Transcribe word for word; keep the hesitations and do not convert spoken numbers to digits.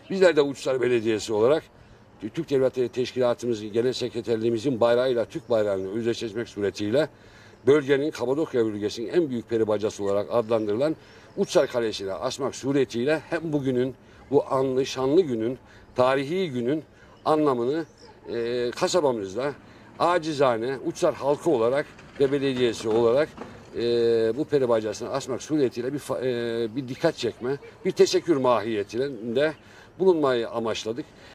Bizler de Uçsar Belediyesi olarak Türk Devletleri Teşkilatımız Genel Sekreterliğimizin bayrağıyla Türk bayrağını özdeşleşmek suretiyle bölgenin Kapadokya bölgesinin en büyük peri bacası olarak adlandırılan Uçsar Kalesi'ne asmak suretiyle hem bugünün bu anlı şanlı günün, tarihi günün anlamını e, kasabamızda acizane Uçsar halkı olarak ve belediyesi olarak e, bu peri bacasını asmak suretiyle bir, e, bir dikkat çekme, bir teşekkür mahiyetinde bulunmayı amaçladık.